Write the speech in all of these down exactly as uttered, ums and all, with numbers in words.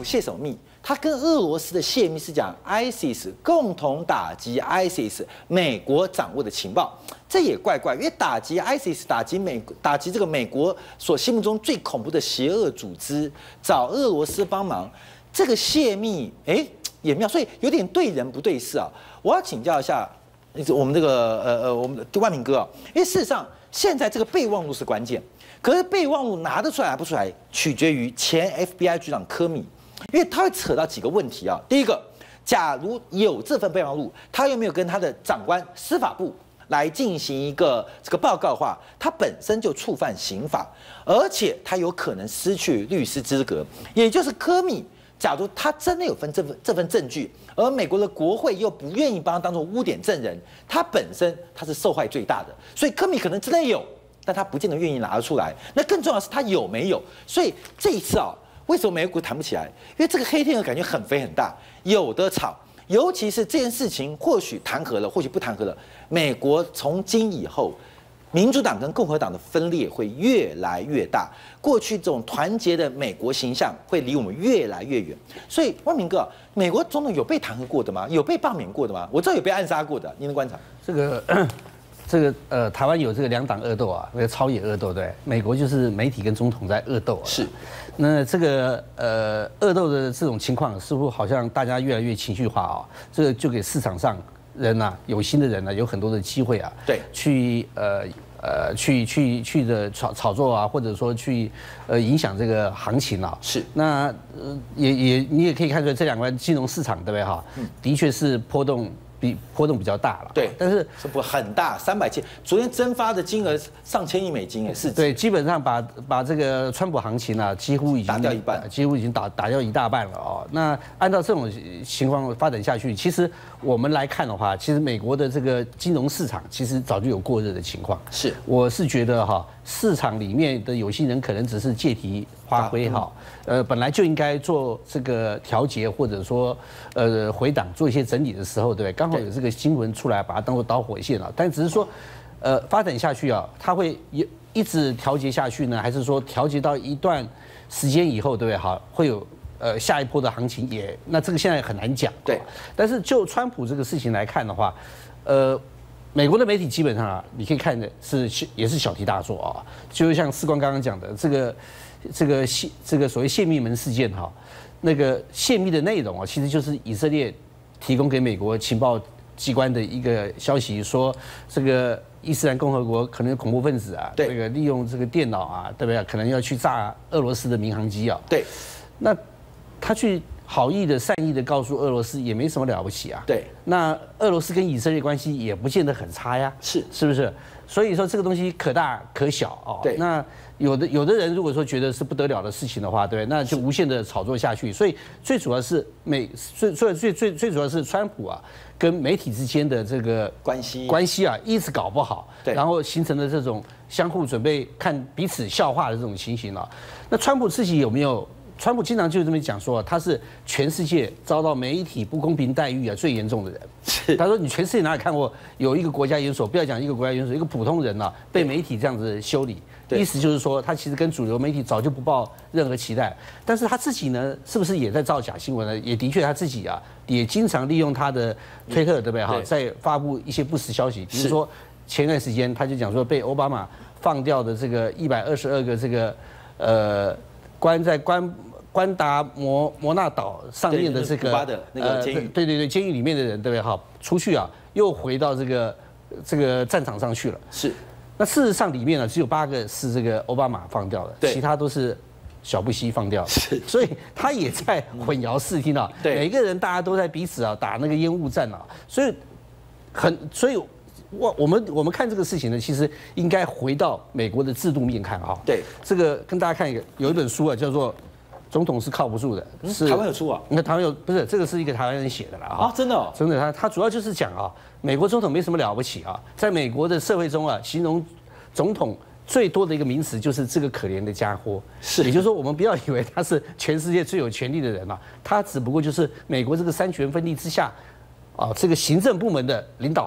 府泄什么密？他跟俄罗斯的泄密是讲 ISIS 共同打击 ISIS， 美国掌握的情报，这也怪怪，因为打击 ISIS 打击美打击这个美国所心目中最恐怖的邪恶组织，找俄罗斯帮忙，这个泄密，哎，也妙，所以有点对人不对事啊。我要请教一下我们这个呃呃我们的万明哥啊，因为事实上现在这个备忘录是关键，可是备忘录拿得出来拿不出来，取决于前 F B I 局长科米。因为他会扯到几个问题啊。第一个，假如有这份备忘录，他又没有跟他的长官司法部来进行一个这个报告的话，他本身就触犯刑法，而且他有可能失去律师资格。也就是科米，假如他真的有份这份这份证据，而美国的国会又不愿意帮他当做污点证人，他本身他是受害最大的。所以科米可能真的有，但他不见得愿意拿得出来。那更重要的是他有没有？所以这一次啊。为什么美国谈不起来？因为这个黑天鹅感觉很肥很大，有的吵。尤其是这件事情，或许谈和了，或许不谈和了。美国从今以后，民主党跟共和党的分裂会越来越大。过去这种团结的美国形象会离我们越来越远。所以，万明哥，美国总统有被弹劾过的吗？有被罢免过的吗？我知道有被暗杀过的，您的观察？ 这个。这个呃，台湾有这个两党恶斗啊，那个超野恶斗，对，美国就是媒体跟总统在恶斗啊。 是， 那这个呃恶斗的这种情况，似乎好像大家越来越情绪化啊，这个就给市场上人呐、啊，有心的人呢、啊，有很多的机会啊， 对， 去呃呃去去去的炒炒作啊，或者说去呃影响这个行情啊。 是， 那呃也也你也可以看出来，这两个金融市场对不对哈？嗯，的确是波动。比波动比较大了， 对， 但是是不很大，三百千，昨天蒸发的金额上千亿美金也是， 对，基本上把把这个川普行情啊，几乎已经打掉一半， 几乎已经打打掉一大半了哦。那按照这种情况发展下去，其实我们来看的话，其实美国的这个金融市场其实早就有过热的情况。 是， 我是觉得哈，市场里面的有心人可能只是借题发挥哈，呃，本来就应该做这个调节，或者说呃回档做一些整理的时候，对不对？刚好有这个新闻出来，把它当做导火线了。但只是说，呃，发展下去啊，它会一一直调节下去呢，还是说调节到一段时间以后，对不对？好，会有呃下一波的行情也，那这个现在很难讲。 对。 但是就川普这个事情来看的话，呃。美国的媒体基本上啊，你可以看的是也是小题大做啊，就像世光刚刚讲的，这个这个泄这个所谓泄密门事件哈，那个泄密的内容啊，其实就是以色列提供给美国情报机关的一个消息，说这个伊斯兰共和国可能有恐怖分子啊，这个利用这个电脑啊，对不对？可能要去炸俄罗斯的民航机啊。 对， 那他去。好意的、善意的告诉俄罗斯也没什么了不起啊。 对， 那俄罗斯跟以色列关系也不见得很差呀。 是， 是不是？所以说这个东西可大可小哦。 对。 那有的有的人如果说觉得是不得了的事情的话，对，那就无限的炒作下去。所以最主要是美最最最最最主要是川普啊跟媒体之间的这个关系关系啊一直搞不好， 对， 然后形成了这种相互准备看彼此笑话的这种情形啊。那川普自己有没有？川普经常就这么讲说，他是全世界遭到媒体不公平待遇啊最严重的人。 是， 他说你全世界哪里看过有一个国家元首，不要讲一个国家元首，一个普通人啊被媒体这样子修理，意思就是说他其实跟主流媒体早就不抱任何期待。但是他自己呢，是不是也在造假新闻呢？也的确他自己啊，也经常利用他的推特，对不对哈，在发布一些不实消息，比如说前段时间他就讲说被奥巴马放掉的这个一百二十二个这个呃。关在关关达摩摩纳岛上面的这个呃监狱， 对对对，监狱里面的人，对不对？哈，出去啊，又回到这个这个战场上去了。 是， 那事实上里面呢，只有八个是这个奥巴马放掉的，其他都是小布希放掉的。 是， 所以他也在混淆视听啊。对，每个人大家都在彼此啊打那个烟雾战啊，所以很所以。我我们我们看这个事情呢，其实应该回到美国的制度面看哈。 对， 这个跟大家看一个，有一本书啊，叫做《总统是靠不住的》， 是台湾有出啊？ 你看台湾有不是？这个是一个台湾人写的啦啊，真的哦， 真的，他他主要就是讲啊，美国总统没什么了不起啊，在美国的社会中啊，形容总统最多的一个名词就是这个可怜的家伙。是，也就是说，我们不要以为他是全世界最有权力的人啊，他只不过就是美国这个三权分立之下啊，这个行政部门的领导人。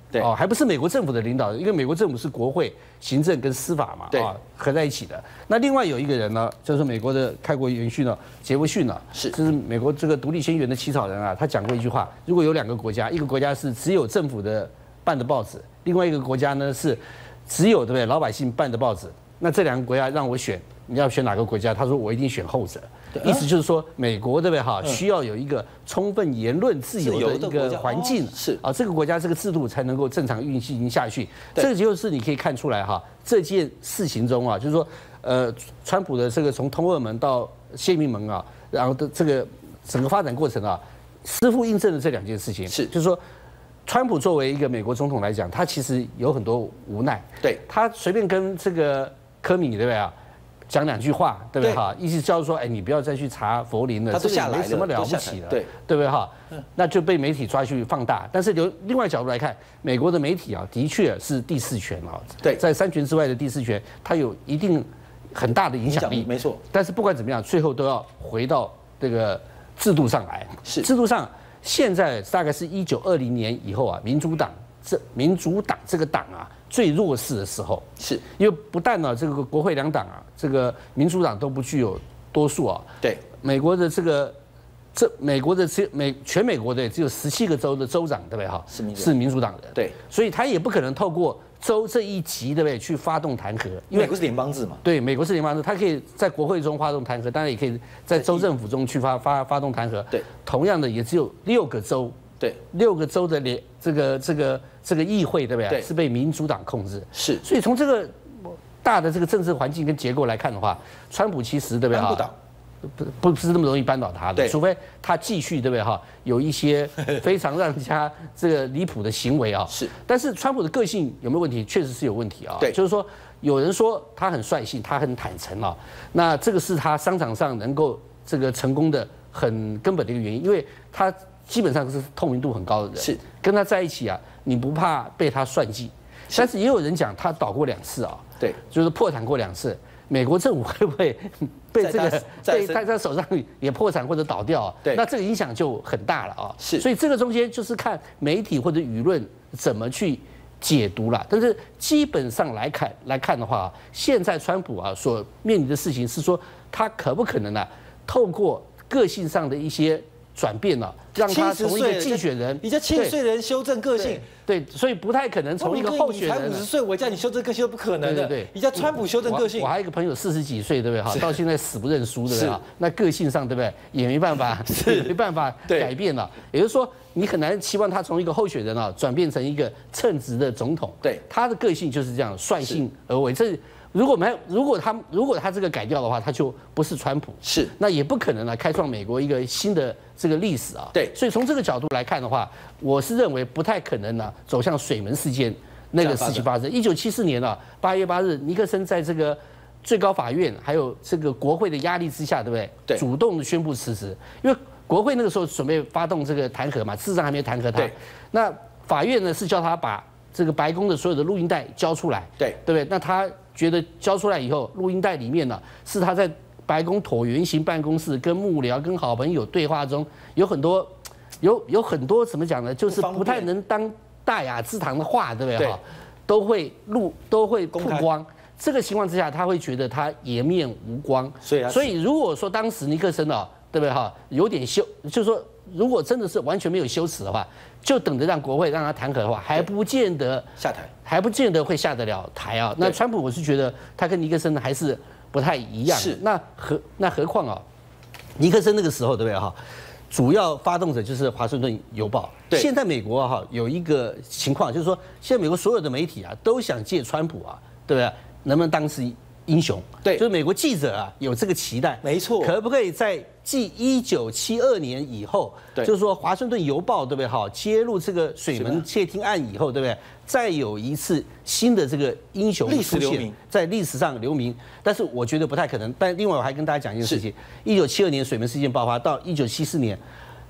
对哦，还不是美国政府的领导人，因为美国政府是国会、行政跟司法嘛， 对啊合在一起的。那另外有一个人呢，就是美国的开国元勋呢，杰弗逊呢， 是， 就是美国这个独立宣言的起草人啊，他讲过一句话：如果有两个国家，一个国家是只有政府的办的报纸，另外一个国家呢是只有对不对老百姓办的报纸，那这两个国家让我选，你要选哪个国家？他说我一定选后者。意思就是说，美国对不对哈，需要有一个充分言论自由的一个环境， 是啊，这个国家这个制度才能够正常运行下去。这个就是你可以看出来哈，这件事情中啊，就是说，呃，川普的这个从通俄门到泄密门啊，然后的这个整个发展过程啊，似乎印证了这两件事情。 是， 就是说，川普作为一个美国总统来讲，他其实有很多无奈。 对， 他随便跟这个科米对不对啊？讲两句话，对不对哈？意思叫说，哎，你不要再去查佛林了，这个没什么了不起的， 对对不对哈？那就被媒体抓去放大。但是由另外角度来看，美国的媒体啊，的确是第四权啊， 对， 在三权之外的第四权，它有一定很大的影响力， 没错。 但是不管怎么样，最后都要回到这个制度上来。 是制度上，现在大概是一九二零年以后啊，民主党这民主党这个党啊。最弱势的时候， 是因为不但呢，这个国会两党啊，这个民主党都不具有多数啊。 对， 美国的这个，这美国的只美全美国的只有十七个州的州长，对不对哈？ 是民是民主党人。 对， 所以他也不可能透过州这一级，对不对，去发动弹劾，因为美国是联邦制嘛。 对，美国是联邦制，他可以在国会中发动弹劾，当然也可以在州政府中去发发发动弹劾。 对， 同样的也只有六个州。 对， 六个州的联这个这个这个议会，对不对？ 对， 是被民主党控制。 是， 所以从这个大的这个政治环境跟结构来看的话，川普其实对不对？ 扳不倒， 不不是那么容易扳倒他的，除非他继续对不对哈，有一些非常让人家这个离谱的行为啊。 是， 但是川普的个性有没有问题？确实是有问题啊。 对， 就是说有人说他很率性，他很坦诚啊，那这个是他商场上能够这个成功的很根本的一个原因，因为他。基本上是透明度很高的人， 是跟他在一起啊，你不怕被他算计。但是也有人讲他倒过两次啊， 对， 就是破产过两次。美国政府会不会被这个被在他手上也破产或者倒掉啊？ 对， 那这个影响就很大了啊。 是， 所以这个中间就是看媒体或者舆论怎么去解读了。但是基本上来看来看的话，现在川普啊所面临的事情是说，他可不可能呢、啊，透过个性上的一些。转变了，让他从一个竞选人， 你叫七十岁的人修正个性， 对，所以不太可能从一个候选人。 你才五十岁，我叫你修正个性都不可能的。 对对， 你叫川普修正个性。 我还有一个朋友四十几岁，对不对？哈，到现在死不认输，对不对？那个性上，对不对？也没办法， 是没办法改变了。也就是说，你很难期望他从一个候选人啊，转变成一个称职的总统。 对， 他的个性就是这样，率性而为。这。如果没如果他如果他这个改掉的话，他就不是川普， 是那也不可能来开创美国一个新的这个历史啊。 对， 所以从这个角度来看的话，我是认为不太可能呢走向水门事件那个事情发生。一九七四年啊八月八日，尼克森在这个最高法院还有这个国会的压力之下，对不对？ 对， 主动的宣布辞职，因为国会那个时候准备发动这个弹劾嘛，事实上还没弹劾他。 对， 那法院呢是叫他把这个白宫的所有的录音带交出来。 对， 对不对？那他。觉得交出来以后，录音带里面呢是他在白宫椭圆形办公室跟幕僚、跟好朋友对话中，有很多有有很多怎么讲呢？就是不太能当大雅之堂的话，对不对？哈，都会录都会曝光。这个情况之下，他会觉得他颜面无光。 所以， 所以如果说当时尼克森啊，对不对？哈，有点羞，就是说，如果真的是完全没有羞耻的话，就等着让国会让他弹劾的话，还不见得下台。 还不见得会下得了台啊。那川普我是觉得他跟尼克森还是不太一样。 是。 那何那何况啊，尼克森那个时候对不对哈？主要发动者就是《华盛顿邮报》。 对。 现在美国哈有一个情况，就是说现在美国所有的媒体啊都想借川普啊，对不对？能不能当是英雄？ 对。 就是美国记者啊有这个期待。 没错。 可不可以在继一九七二年以后，就是说《华盛顿邮报》对不对？哈，揭露这个水门窃听案以后，对不对？再有一次新的这个英雄历史留名， 在历史上留名，但是我觉得不太可能。但另外我还跟大家讲一件事情：一九七二年水门事件爆发到一九七四年，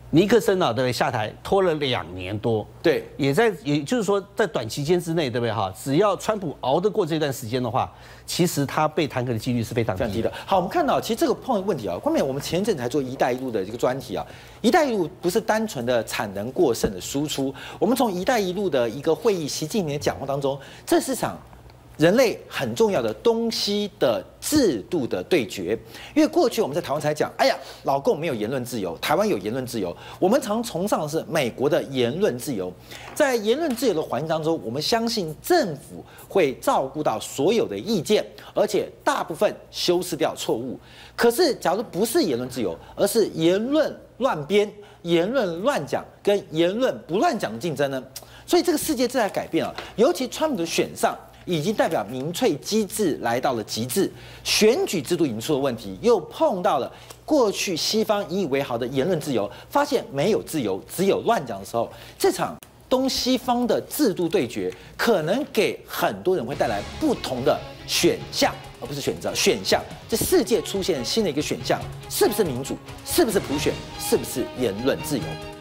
尼克森啊，对不对？下台拖了两年多， 对， 也在，也就是说，在短期间之内，对不对哈？只要川普熬得过这段时间的话，其实他被弹劾的几率是非常低的。 好，我们看到其实这个碰问题啊，后面我们前一阵才做“一带一路”的这个专题啊，“一带一路”不是单纯的产能过剩的输出，我们从“一带一路”的一个会议，习近平的讲话当中，这是场人类很重要的东西的制度的对决，因为过去我们在台湾才讲，哎呀，老共没有言论自由，台湾有言论自由。我们常崇尚的是美国的言论自由，在言论自由的环境当中，我们相信政府会照顾到所有的意见，而且大部分修饰掉错误。可是，假如不是言论自由，而是言论乱编、言论乱讲跟言论不乱讲的竞争呢？所以这个世界正在改变啊，尤其川普的选上。已经代表民粹机制来到了极致，选举制度引出的问题，又碰到了过去西方引以为豪的言论自由，发现没有自由，只有乱讲的时候，这场东西方的制度对决，可能给很多人会带来不同的选项，而不是选择选项。这世界出现新的一个选项，是不是民主？是不是普选？是不是言论自由？